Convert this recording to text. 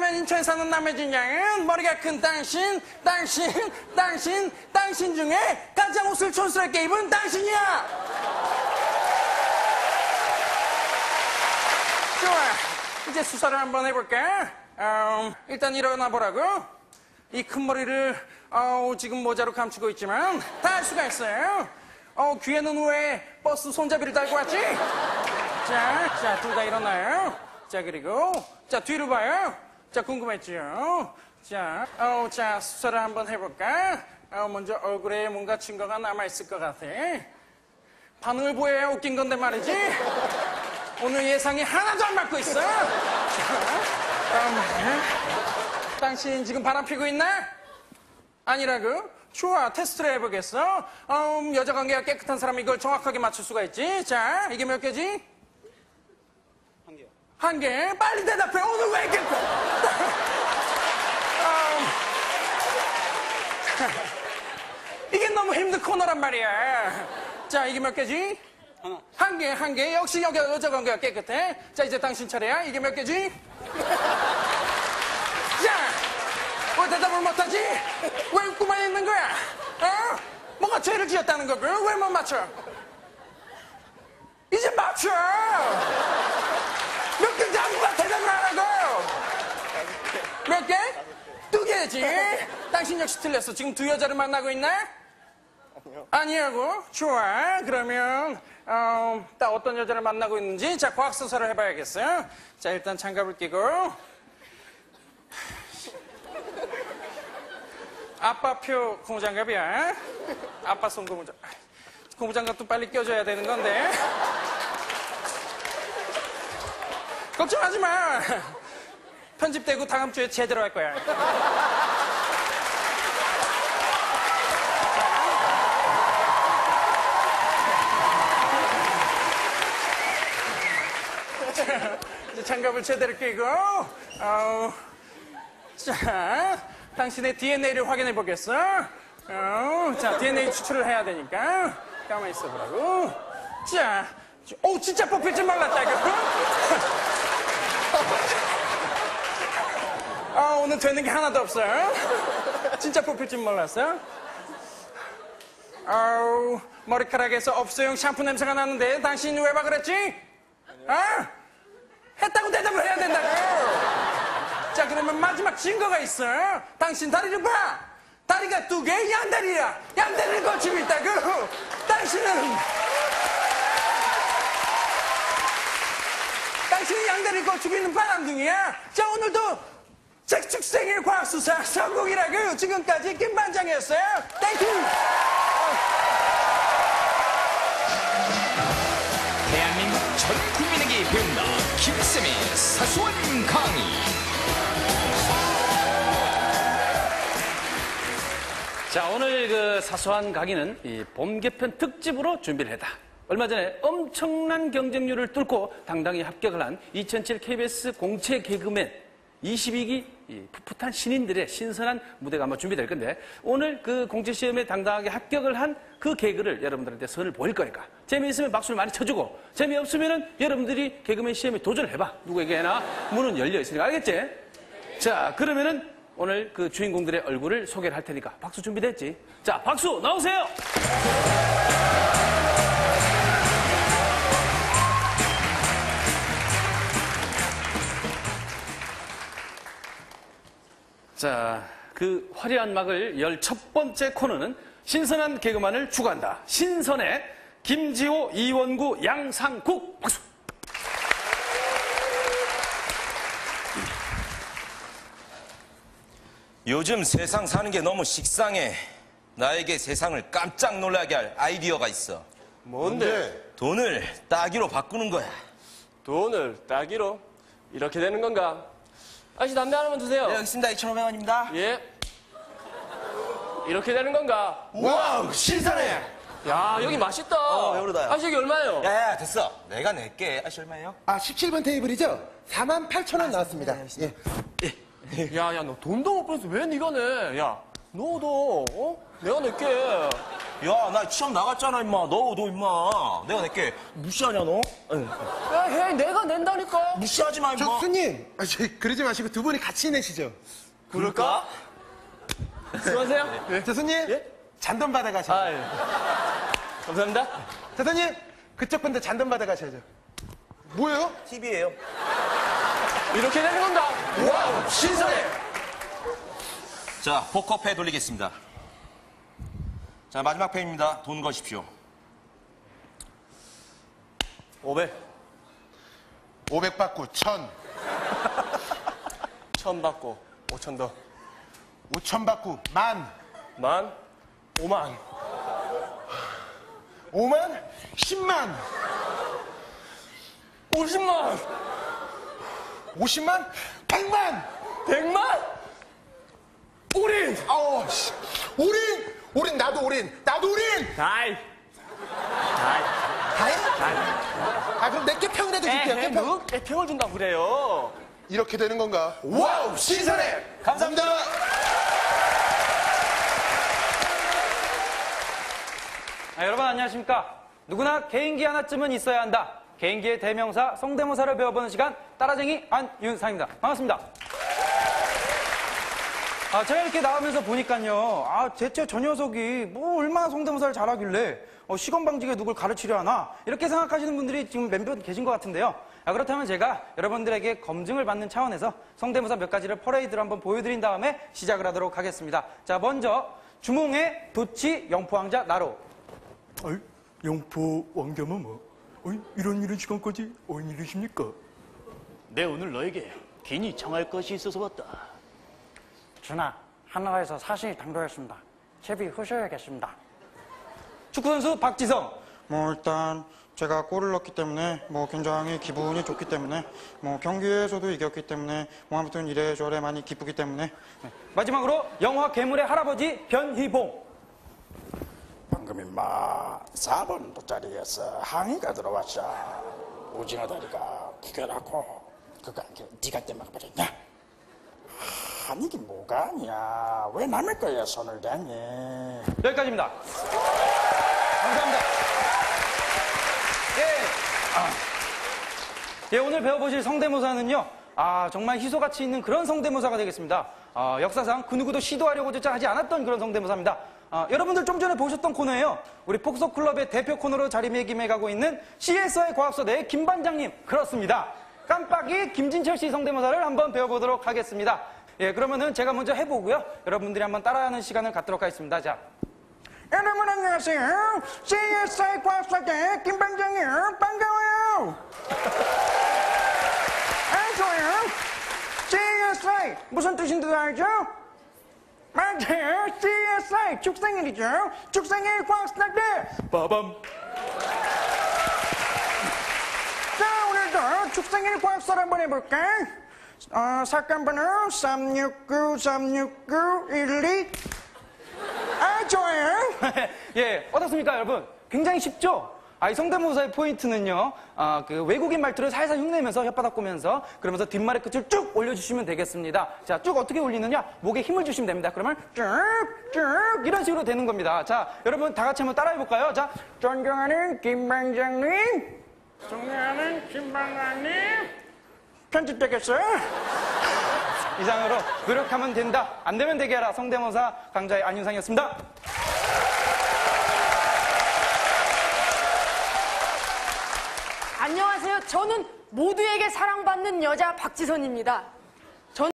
그러면 인천에 사는 남해진 양은 머리가 큰 당신 중에 가장 옷을 촌스럽게 입은 당신이야. 좋아, 이제 수사를 한번 해볼까? 일단 일어나 보라고. 이 큰 머리를 지금 모자로 감추고 있지만 다 알 수가 있어요. 귀에는 왜 버스 손잡이를 달고 왔지? 자, 둘 다 일어나요. 자, 그리고 자, 뒤로 봐요. 자, 궁금했죠? 자, 수사를 한번 해볼까? 먼저 얼굴에 뭔가 증거가 남아있을 것 같아. 반응을 보여야 웃긴 건데 말이지. 오늘 예상이 하나도 안 맞고 있어. 당신 지금 바람 피고 있나? 아니라고? 좋아, 테스트를 해보겠어. 여자 관계가 깨끗한 사람이 이걸 정확하게 맞출 수가 있지. 자, 이게 몇 개지? 한 개요. 한 개? 빨리 대답해. 오늘 왜 이렇게 이게 너무 힘든 코너란 말이야. 자, 이게 몇 개지? 하나. 한 개. 역시 여자 관계가 깨끗해. 자, 이제 당신 차례야. 이게 몇 개지? 자, 왜 대답을 못하지? 왜 웃고만 있는 거야? 뭔가 죄를 지었다는 거고 왜 못 맞춰? 이제 맞춰! 몇 개인지 아무나 대답을 안 하고! 몇 개? 2개지? 당신 역시 틀렸어. 지금 2 여자를 만나고 있나? 아니라고? 좋아. 그러면 딱 어떤 여자를 만나고 있는지 자, 과학수사를 해봐야겠어요. 자, 일단 장갑을 끼고 아빠표 고무장갑이야. 아빠 손 고무장갑. 고무장갑도 빨리 껴줘야 되는 건데. 걱정하지 마. 편집되고 다음 주에 제대로 할 거야. 이제 장갑을 제대로 끼고, 자, 당신의 DNA를 확인해 보겠어. 자, DNA 추출을 해야 되니까 가만히 있어 보라고. 자, 진짜 뽑힐 줄 몰랐다 이거. 오늘 되는 게 하나도 없어요. 진짜 뽑힐 줄 몰랐어. 머리카락에서 업소용 샴푸 냄새가 나는데 당신 왜 봐 그랬지? 했다고 대답을 해야 된다고. 자, 그러면 마지막 증거가 있어. 당신 다리를 봐. 다리가 2개, 양다리야. 양다리를 걸치고 있다고. 당신이 양다리를 걸치고 있는 바람둥이야. 자, 오늘도 즉축생일 과학수사 성공이라고. 지금까지 김반장이었어요. 땡큐. 대한민국 전 국민에게 배운다. 김쌤의 사소한 강의. 자, 오늘 그 사소한 강의는 이 봄 개편 특집으로 준비를 했다. 얼마 전에 엄청난 경쟁률을 뚫고 당당히 합격을 한 2007 KBS 공채 개그맨 22기 풋풋한 신인들의 신선한 무대가 아마 준비될 건데, 오늘 그 공채 시험에 당당하게 합격을 한 그 개그를 여러분들한테 선을 보일 거니까 재미있으면 박수를 많이 쳐주고, 재미없으면 여러분들이 개그맨 시험에 도전을 해봐. 누구에게나 문은 열려 있으니까. 알겠지? 자, 그러면은 오늘 그 주인공들의 얼굴을 소개를 할 테니까 박수 준비됐지? 자, 박수 나오세요. 자, 그 화려한 막을 열 첫 번째 코너는 신선한 개그만을 추구한다. 신선의 김지호, 이원구, 양상국. 박수. 요즘 세상 사는 게 너무 식상해. 나에게 세상을 깜짝 놀라게 할 아이디어가 있어. 뭔데? 돈을 따기로 바꾸는 거야. 돈을 따기로? 이렇게 되는 건가? 아저씨 담배 하나만 주세요. 네, 여기 있습니다. 2,500원입니다. 예. 이렇게 되는 건가? 와우, 신선해. 야, 여기 맛있다. 여기로다요. 아저씨 여기 얼마예요? 야, 됐어. 내가 낼게. 아저씨 얼마예요? 17번 테이블이죠? 48,000원 나왔습니다. 예. 야, 너 돈도 못 벌어서 왜 네가 내? 야, 너도 내가 낼게. 야, 나 시험 나갔잖아, 임마. 너 임마. 내가 낼게. 무시하냐, 너? 야, 해, 내가 낸다니까. 무시하지 마, 임마. 교수님, 그러지 마시고 두 분이 같이 내시죠. 그럴까? 수고하세요. 교수님, 잔돈 받아가셔야죠. 아, 예. 감사합니다. 교수님, 그쪽 분들 잔돈 받아가셔야죠. 뭐예요? TV예요. 이렇게 되는 건가? 와우, 신선해! 자, 포커패 돌리겠습니다. 자, 마지막 패입니다. 돈 거십시오. 500. 500 받고 1000, 1000 받고 5000 더. 5000 받고 10,000, 10,000, 5만. 5만, 10만, 50만. 50만, 100만. 100만. 올인. 아우, 씨. 올인, 나도 올인. 다이. 다해? 아, 그럼 내게 평이라도 줄게요, 깨평. 뭐? 애평을 준다고 그래요. 이렇게 되는 건가? 와우, 신선해! 감사합니다. 여러분 안녕하십니까? 누구나 개인기 하나쯤은 있어야 한다. 개인기의 대명사 성대모사를 배워보는 시간 따라쟁이 안윤상입니다. 반갑습니다. 제가 이렇게 나오면서 보니까요. 대체 저 녀석이 뭐 얼마나 성대모사를 잘하길래 시건 방지게 누굴 가르치려 하나 이렇게 생각하시는 분들이 지금 몇몇 계신 것 같은데요. 그렇다면 제가 여러분들에게 검증을 받는 차원에서 성대모사 몇 가지를 퍼레이드로 한번 보여드린 다음에 시작을 하도록 하겠습니다. 자, 먼저 주몽의 도치 영포왕자 나로. 아이, 영포 왕자마마. 어이, 이런 시간까지 웬일이십니까? 내 오늘 너에게 긴히 청할 것이 있어서 왔다. 준아, 하나라에서 사신이 당도했습니다. 채비 후셔야겠습니다. 축구선수 박지성. 일단 제가 골을 넣었기 때문에 굉장히 기분이 좋기 때문에 경기에서도 이겼기 때문에 아무튼 이래저래 많이 기쁘기 때문에. 마지막으로 영화 괴물의 할아버지 변희봉. 방금 임마 4번 돗자리에서 항의가 들어왔어. 오징어 다리가 구겨라고. 그거 네가 떼먹어버렸냐? 아니긴 뭐가 아니야. 왜 남의 거에 손을 대니? 여기까지입니다. 감사합니다. 오늘 배워보실 성대모사는요. 정말 희소같이 있는 그런 성대모사가 되겠습니다. 역사상 그 누구도 시도하려고조차 하지 않았던 그런 성대모사입니다. 여러분들 좀 전에 보셨던 코너예요. 우리 폭소클럽의 대표 코너로 자리매김해가고 있는 CSI 과학소대의 김 반장님. 그렇습니다. 깜빡이 김진철 씨 성대모사를 한번 배워보도록 하겠습니다. 그러면은 제가 먼저 해보고요. 여러분들이 한번 따라하는 시간을 갖도록 하겠습니다. 자, 여러분 안녕하세요. CSI 과학소대 김반장이에요. 반가워요. 좋아요. CSI 무슨 뜻인지 알죠? 맞아요. CSI 축생일이죠. 축생일 과학소대. 빠밤. 자, 오늘도 축생일 과학소를 한번 해볼까? 사건번호 369-369-12. 좋아요. 어떻습니까, 여러분? 굉장히 쉽죠? 이 성대모사의 포인트는요, 그 외국인 말투를 살살 흉내면서 혓바닥 꼬면서 그러면서 뒷말의 끝을 쭉 올려주시면 되겠습니다. 자, 쭉 어떻게 올리느냐? 목에 힘을 주시면 됩니다. 그러면 쭉 이런 식으로 되는 겁니다. 자, 여러분 다 같이 한번 따라해볼까요? 자, 존경하는 김 반장님. 존경하는 김 반장님. 편집되겠어요? 이상으로 노력하면 된다. 안 되면 되게 하라. 성대모사 강좌의 안윤상이었습니다. 안녕하세요. 저는 모두에게 사랑받는 여자 박지선입니다.